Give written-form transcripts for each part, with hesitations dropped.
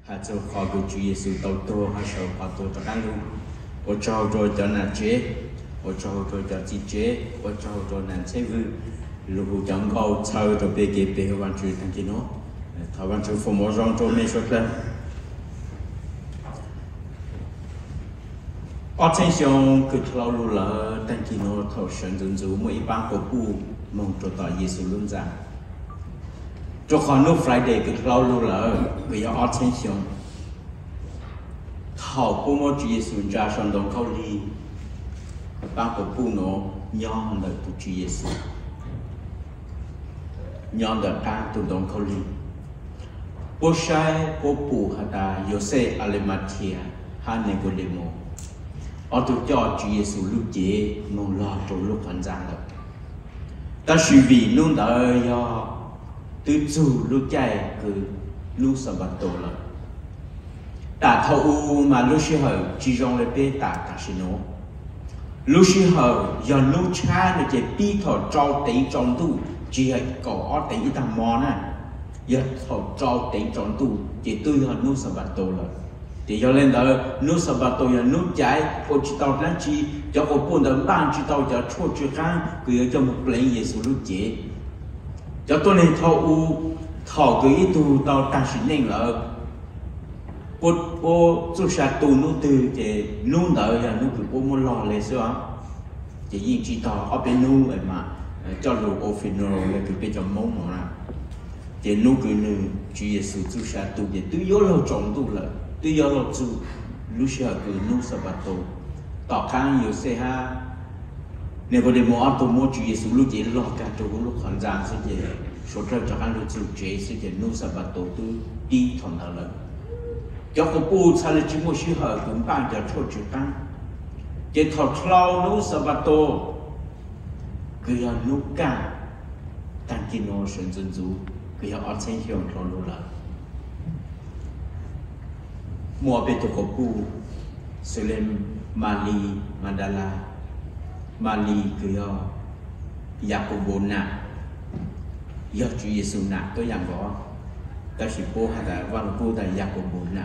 hạt châu khó của Chúa Giêsu tàu tô hạt châu khó tô cho ăn luôn, ô châu rồi cho nàn chế, ô châu rồi cho chi chế, ô châu rồi nàn chế vư, lúc chẳng có châu cho bê kê bê hoàn chữ thằng kia nó, thảo hoàn chữ phụ mẫu rong cho mê xuất lên. Attention que thảo lu là thằng kia nó thảo sơn dân dụ mỗi bang của cụ mong cho tỏ Giêsu luôn rằng. Cho khó nó Friday cái lâu lâu là cái attention thảo của một Chúa Giêsu ra sang đồng câu li ban của phụ nó nhon được của Chúa Giêsu nhon được ta từ đồng câu li bố sai bố phụ hạt ta Jose Arimathea han Nicodemo ở từ cho Chúa Giêsu lúc chế nông lo trong lúc hành giang được ta suy vì nông đời do từ dù lúc chạy cứ lúc sắp bắt đầu là đã thâu mà lúc xí hở chỉ trong lấy bê tạ cả xí nó lúc xí hở do lúc cha nó chạy bi thọ trao tế trong tu chỉ hay có ở tế ít thằng mòn à giờ thọ trao tế trong tu chỉ tôi hơn lúc sắp bắt đầu là thì cho nên đó lúc sắp bắt đầu là lúc chạy cô chỉ tao ra chỉ cho cô buồn đỡ ban chỉ tao cho chua chua khang cứ cho một lấy Giêsu lúc chế cho tôi này thọ cái ý tu tao ta xin nên là bố chú sa tu nó từ cái nung đợi là nó cứ bố muốn lo lấy sao chỉ riêng chỉ tao ở bên nung vậy mà cho lũ ofino là cứ bên trong mông mà chỉ nung cứ nung Chúa Giêsu chú sa tu để tôi nhớ lo trọng tu là tôi nhớ lo chú lúc sau cứ nung Sabato tao khang nhiều xe ha nếu có để mua tôi mua Chúa Giêsu lúc chỉ lo cả chỗ lúc hoàn giang sẽ chỉ số trời cho anh lúc chế sẽ chỉ nô sa bát tổ tu đi thằng nào lần cho cô bố sai là chỉ mua xí hở cũng ban cho cho chữ tăng chỉ thọ thao nô sa bát tổ cứ là nô cả tăng kinh nô sơn dân du cứ là ở trên hiệu thọ nô là mua bên tổ cô bố sẽ lên Mali Mandala Mali cứ là Yakobo nè do Chúa Giêsu nè tôi rằng có ta chỉ bố hay là văn bố tại Yakobo nè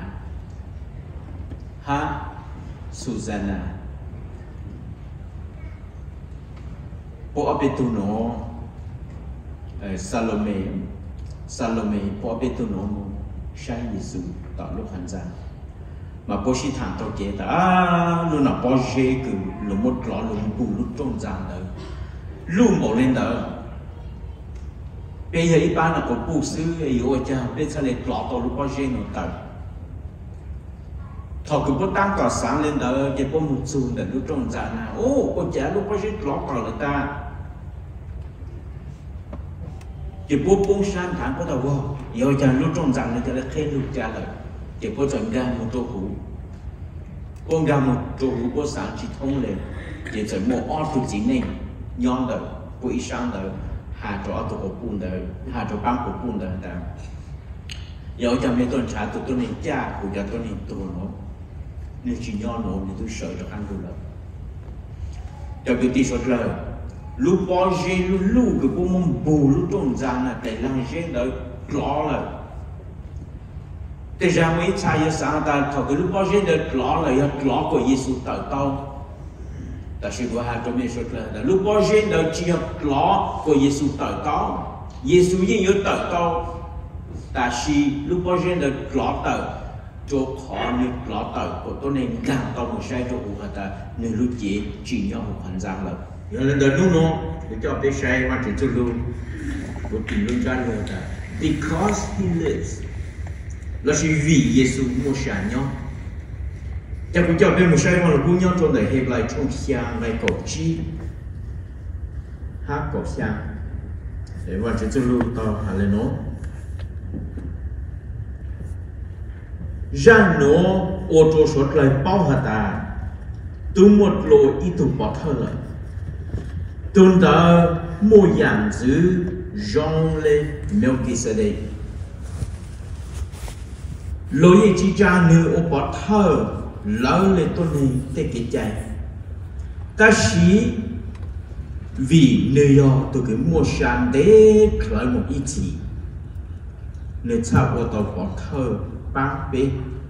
ha Susanna bố ở bên tu nó Salome bố ở bên tu nó sai Giêsu tạo lúc hành giang mà bố chỉ thằng tôi kể ta luôn là bố dễ cứ lúc một lọ lúc bù lúc trong giang đó lúc một lên đó bây giờ一般là có bù sư有我讲bây giờ lại lọ tôi lúc bố dễ nó tới thọ cứ bố tăng cả sáng lên đó cái bố một xuồng để lúc trong giang nào ô bố trả lúc bố dễ lọ tới là ta cái bố bông san thẳng có đầu vô有讲lúc trong giang này cho nó khen lúc trả lời chỉ có chọn ra một tô hũ, con ra một tô hũ có sáng chỉ thông lên, chỉ chọn một ô tô chỉ nên nhon đời, buổi sáng đời, hà chỗ tô hũ bún đời, hà chỗ băng hũ bún đời ta. Giờ cho mấy tuần trả tôi nên cha, của cho tôi nên tôi nó, nếu chỉ nhon nó thì tôi sợ cho ăn luôn rồi. Cho cái tí số lời, lúc bao giờ lúc cái bố mông bù lúc trong gian là để làm gì đời rõ là thế ra mấy cha sáng ta thọ cái lúc bao giờ được lọ là lọ của Giêsu tạo tao ta sẽ có hai trong những số là lúc bao giờ được chỉ lọ của Giêsu tạo tao Giêsu như nhớ tạo tao ta sẽ lúc bao giờ được lọ tạo cho khó như lọ tạo của tôi nên càng tao một sai cho của ta nên lúc chỉ nhau một hành giang là nên đời lúc nó để cho cái sai mà chỉ cho luôn của tình luôn ra luôn ta because he lives là sự vì Giêsu mua sản nhau, chắc cũng cho bên một sai mà là cũng nhau trong đời hiệp lại trong sang lại cổ chi, hát cổ sang, để vào trên lưu to hà lên nó, ra nó ô tô sốt lại bao hạt ta, từ một lỗ ít tụ bỏ thơ lại, tuần ta mua dạng giữ Jean le Melchizedek lối chỉ ra nữ ô bỏ thơ lỡ lên tôi này thế cái chạy ta sĩ vì nơi đó tôi cứ mua sản để khởi một ý chí nơi sao ô tô bỏ thơ băng bê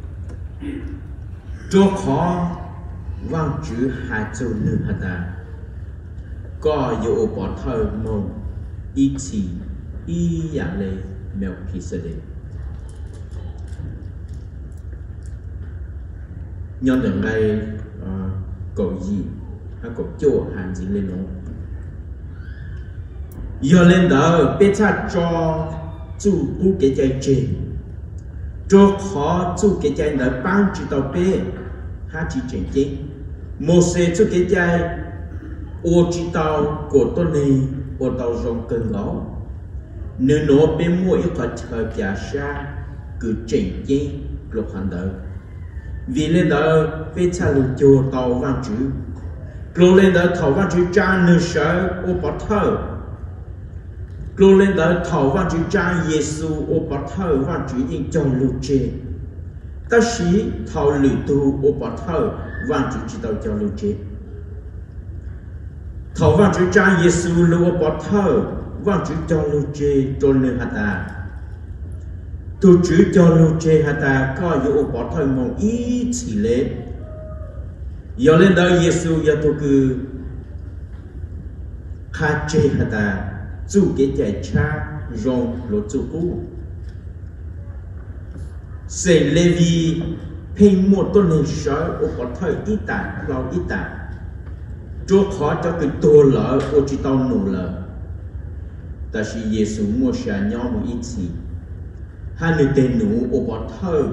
cho khó vang chữ hai châu nữ hạt ta có yêu bỏ thơ mong ý chí ý dạng lệ mèo kỳ sơ đề nhân lần này cầu gì hay cầu chỗ hàng gì lên nó giờ lên đó bé cha cho chú cú cái trái trên cho khó chú cái trái đó bán chỉ tàu bé hai chỉ trên trên một xe chú cái trái ô chỉ tàu của tôi này ô tàu rong cơn gió nếu nó bé mua ít khoản thời giá xa cứ trên trên lục hành đó vì lên đó bé cha lục cho tàu vang chữ rồi lên đó thầu vang chữ cha nửa sợ ô bỏ thơ rồi lên đó thầu vang chữ cha Giêsu ô bỏ thơ vang chữ yên cho lục chê ta sĩ thầu lụy tu ô bỏ thơ vang chữ chỉ tàu cho lục chê thầu vang chữ cha Giêsu ô bỏ thơ vang chữ cho lục chê cho nửa hạt ta tu chữ cho lục chê hạt ta có ô bỏ thơ mong ý chỉ lệ giờ lên đó Giêsu giờ tôi cứ khai chế hạt ta chú cái chạy cha rong lột chú cũ sẽ lê vi phim một tuần này sợi ô có thời ít tả lo ít tả chúa khó cho cái tô lỡ ô chỉ tao nụ lỡ ta chỉ Giêsu mua xa nhau một ít gì hai người tên nụ ô có thời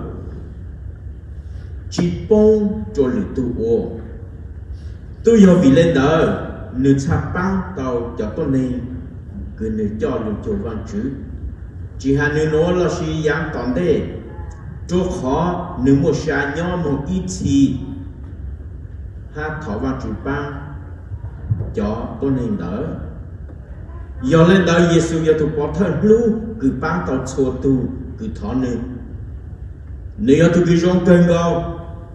chỉ bông cho lửa tu ô tôi giờ vì lên đó nửa chạp băng tàu cho tôi nên cứ nửa cho lửa cho văn chữ chỉ hai nửa nó là sĩ giám toàn đề cho khó nửa một xa nhau một ít gì hát thỏ văn chữ băng cho tôi nên đỡ giờ lên đó Giêsu giờ tôi bỏ thân lưu cứ băng tàu chua tu cứ thỏ nửa nếu tôi cứ rong cơn gạo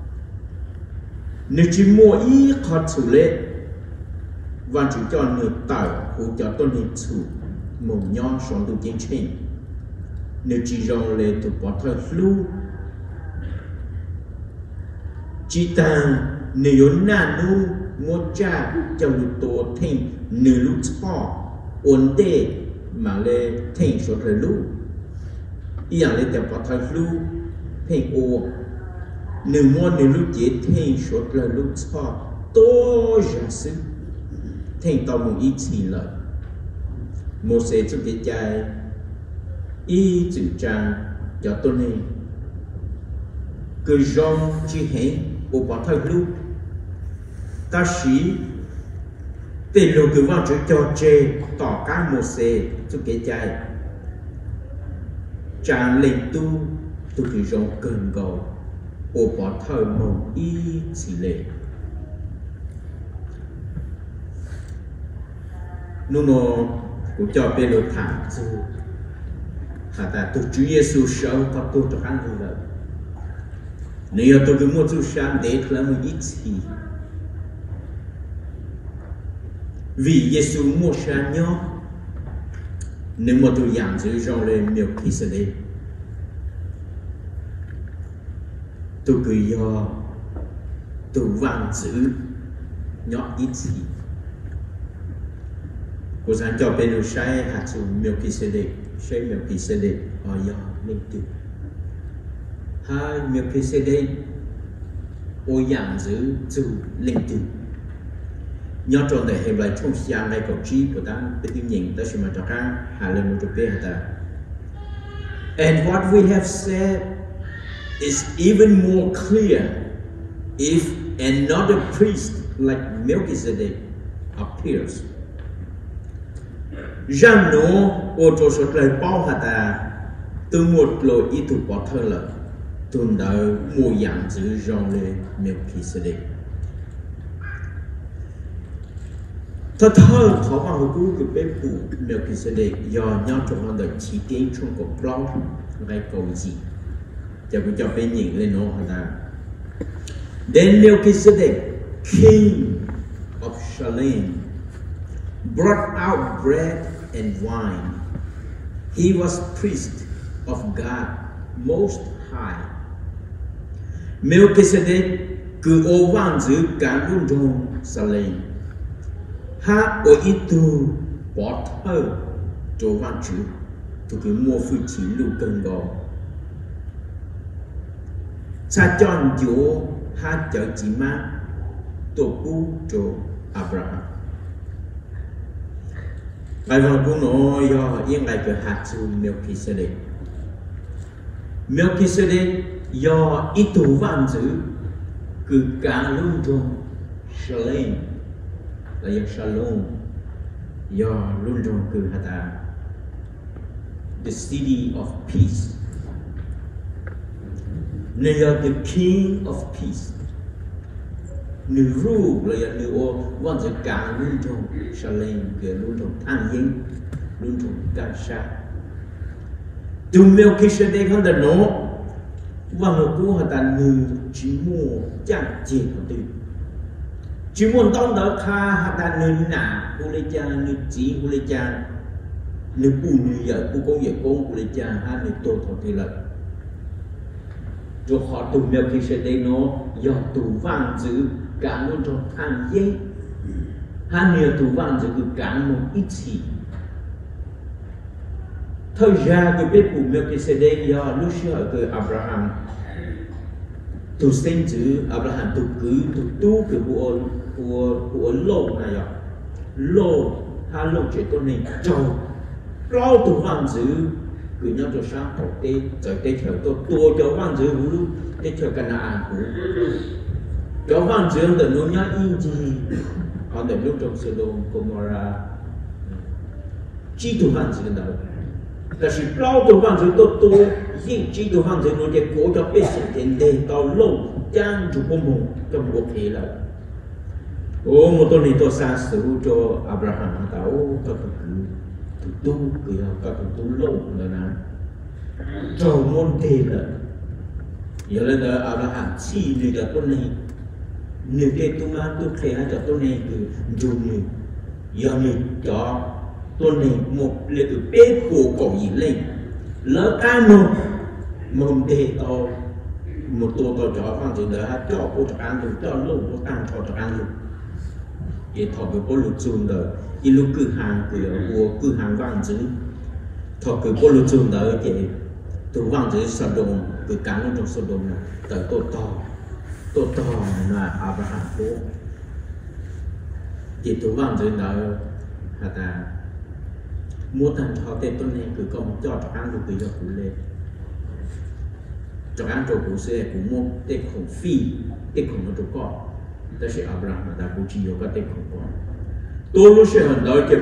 nếu chỉ mua ít khó xử lệ và chỉ cho nửa tàu hỗ cho tôi nên chủ một nhóm sống từ trên trên nếu chỉ rong lệ tôi bỏ thời lưu chỉ tàng nếu nà nu một cha cho nửa tổ thêm nửa lúc cho ổn định mà lệ thêm số thời lưu ý dạng lệ tập bỏ thời lưu thêm ô nếu muốn nếu lúc chế thêm số là lúc cho tôi giả sử thêm tao một ít chỉ lợi một sẽ cho cái trái ý chữ trang cho tôi này cứ rong chỉ hết ở bỏ thời lúc ta sĩ tên lô cứ vào chữ cho chê tỏ các một sẽ cho cái trái trang lên tu tôi cứ rong cần cầu ô bỏ thời mong ý chỉ lệ nó cũng cho bên lột thẳng dù hả ta tôi Chúa Giêsu sống có tôi cho hắn như vậy nếu tôi cứ mua chú sáng để là một ít gì vì Giêsu mua sáng nhó nếu mà tôi giảm giữ rong lên miệng khi sẽ đi tôi cứ do tôi vang giữ nhỏ ít gì cô sáng cho bên đầu sai hạt dù miêu kỳ sẽ đẹp sai miêu kỳ sẽ đẹp ở do linh tử hai miêu kỳ sẽ đẹp ô dạng giữ dù linh tử nhớ trong đại hệ bài trong sáng này cầu trí của ta bên tiêu nhìn ta sẽ mà cho ra hà lên một chút bê hả ta and what we have said is even more clear if another priest like Melchizedek appears. Rằng nó ô tô sốt lời bao hạt ta từ một lỗi ý tục bỏ thơ lợi tuần đời mùa dạng giữ rong lên Melchizedek. Thật thơ khó bằng hữu cú của bếp phụ Melchizedek do nhau trong hoàn đời chỉ kiến trong cuộc blog ngay cầu gì cho cũng cho bên nhìn lên nó hả ta. Then Melchizedek, king of Salem, brought out bread and wine. He was priest of God Most High. Melchizedek cứ ô vang giữ cả luôn trong sa lên. Ha ở ít tu bỏ thơ cho vang chữ, tu cứ mua phu chỉ lưu cân gò. Cha chọn chỗ ha chở chỉ má tổ cú cho Abraham. Bài văn cũng nói do yên lại cái hạt su Melchizedek. Melchizedek do ít tu vang giữ cứ cả luôn trong Shalem là do Shalom do luôn trong cứ hạt the city of peace. They are the king of peace. Nữ ru là nữ ô quan sự cả luôn trong Shalem cái luôn trong an yên luôn trong Gaza. Tu Melchizedek hắn đã nói và một cô hạt nữ chỉ mua chẳng chết hạt tử. Chỉ muốn tông đỡ kha hạt nữ nà cô lấy cha nữ chỉ cô lấy cha nữ bù nữ vợ cô con vợ con cô lấy cha hai nữ tô thọ thì lợi. Rồi họ tu Melchizedek nó do tu vang giữ cả luôn trong an giấy. Hai người tu vang giữ cả một ít gì. Thời gian cái biết của Melchizedek do lúc xưa cái Abraham tu sinh chữ Abraham tu cứ tu cái của lô này ạ. Lô hai lô chỉ có nên trâu lo tu vang giữ cứ nhau cho sáng học tê trời tê theo tôi cho vang giữ hữu lúc tê theo cái nào cũng cho vang giữ từ nó nhá in gì còn từ lúc trong Sodom Gomorrah chỉ tu vang giữ đâu là sự lo tu vang giữ tôi riêng chỉ tu vang giữ nó để cố cho biết sự tiền đề tao lâu trang chụp mồm trong một thế là một tuần này tôi sang sử cho Abraham tao cho tu cứ cả tu lâu nữa nè cho môn thế là giờ lên đó Abraham chỉ như là tuần này nếu cái tu mà tu khéo cho tuần này cứ dùng như giờ như cho tuần này một lệ từ bếp của cổ gì lên lỡ cái môn thế to một tô to cho phong chỉ đỡ cho cô cho ăn được cho lâu cô ăn cho ăn được vậy thọ cái cô lụt xuống đời đi lúc của cửa hàng vàng giữ thọ cái cô lụt xuống đời vậy từ vàng giữ Sodom từ cán lên trong Sodom này tới tô to là Abraham cô vậy từ vàng giữ đời hạt mua thành thọ tên tuần này cứ công cho ăn được từ cho cụ lên cho ăn cho cụ xe cụ mua tên khổng phi tên khổng nó cho con đó là Abraham đã cụ chỉ có tên khổng con tôi lúc sẽ hỏi nói cho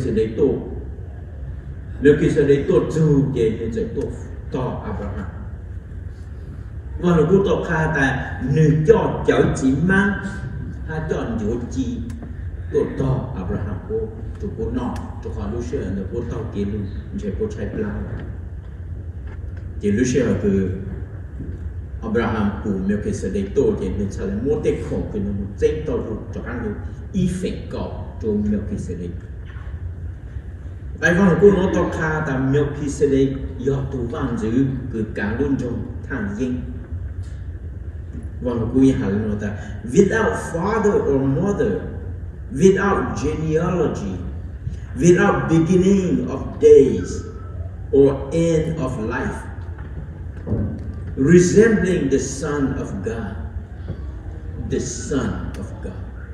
Melchizedek tôi dù về nên sẽ tôi to Abraham và nó cũng to khá ta nữ cho cháu chỉ mang hai chọn chỗ chi tôi to Abraham cô nọ cho họ lúc sẽ hỏi cô to kia luôn sẽ cô chạy plan thì lúc sẽ hỏi cứ Abraham của Melchizedek tôi thì nên sẽ là một tên khổng cái nó một danh to luôn cho ăn được y phệnh cọ cho Melchizedek. Bài văn của nó to khá ta Melchizedek do tu vang giữ cứ cả luôn trong thang dinh. Văn của hẳn nó ta without father or mother, without genealogy, without beginning of days or end of life, resembling the Son of God, the Son of God.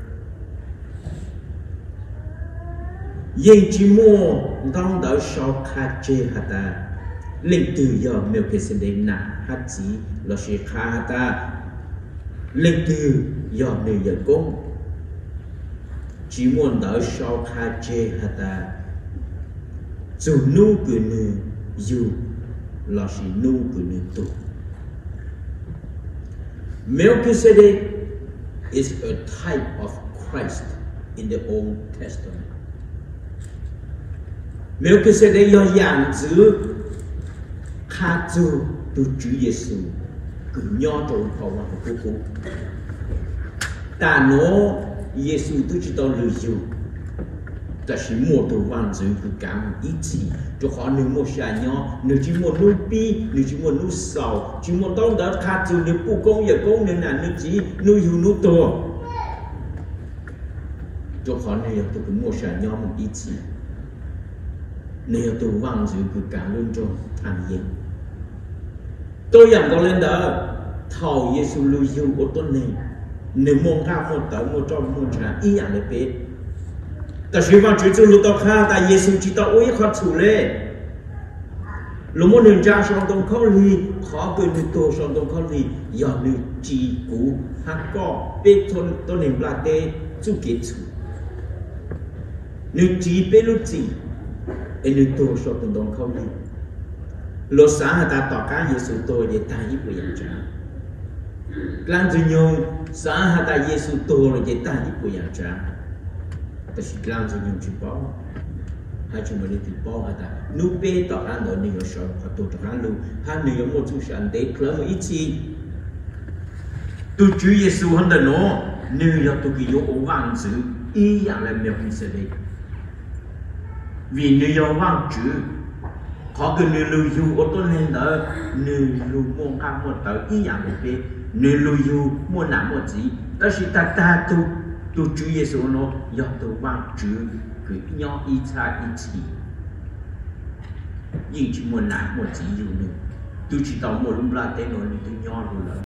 Vậy chỉ mua đong đỡ sau khá chê hả ta linh từ do Melchizedek nạ hát chỉ là sẽ khá hả ta linh từ do người dân công chỉ muốn đỡ sau khá chê hả ta dù nu cử nữ dù là sẽ nu cử nữ tu. Melchizedek is a type of Christ in the Old Testament. Melchizedek do dạng giữ khá dù từ Chúa Giêsu cứ nhỏ trộn vào vào của cô. Ta nó Giêsu tôi chỉ tao lười dù. ta chỉ mua đồ vàng dưới cứ cảm ý chí cho họ nếu mua xài nhỏ nếu chỉ mua nuôi pi nếu chỉ mua nuôi sầu chỉ mua tông đã khát dù nếu phụ công giờ công nên là nếu chỉ nuôi hiu nuôi to cho họ nếu tôi cứ mua xài nhỏ một ý chí nếu tôi vàng dưới cứ cảm luôn cho ăn yên tôi dám có lên đó thầu Giêsu lưu hiu của tôi này nếu mong cao một tới một trong một trả ý ảnh để biết ta chỉ vào chuyện chung lúc tao kha ta Giêsu chỉ tao uy khó chủ lệ lúc một nền cha trong tông khó li khó cười nền tổ trong tông khó li giờ nền chỉ cũ hạt cỏ bê thôn tôi nền là tê chú kết chủ nền chỉ bê lúc gì nền tổ trong tông khó li lúc sáng ta tỏ cá Giêsu tôi để ta ít bữa ăn trả làm gì nhung sáng ta Giêsu tôi để ta ít bữa ăn trả ta chỉ làm gì nhung chỉ bảo hai chúng mình đi bảo hả ta nu bê tỏ ra nữa nhiều sợ hoặc tôi tỏ ra luôn hai nhiều một chút sản tế khởi một ít chi tôi Chúa Giêsu hơn đó nó nếu là tôi kêu ổ vàng chữ ý dạng là miệng mình sẽ đi vì nếu là vàng chữ họ cứ nếu lưu du ô tô lên đó nếu lưu mong cao một tờ ý dạng một bê nếu lưu du muốn làm một gì đó là ta tu Chúa Giêsu nó do tôi vang chữ cứ nhỏ ít xa ít chỉ nhưng chỉ muốn làm một gì dù nữa tôi chỉ tao một lúc là tên nó tôi nhỏ rồi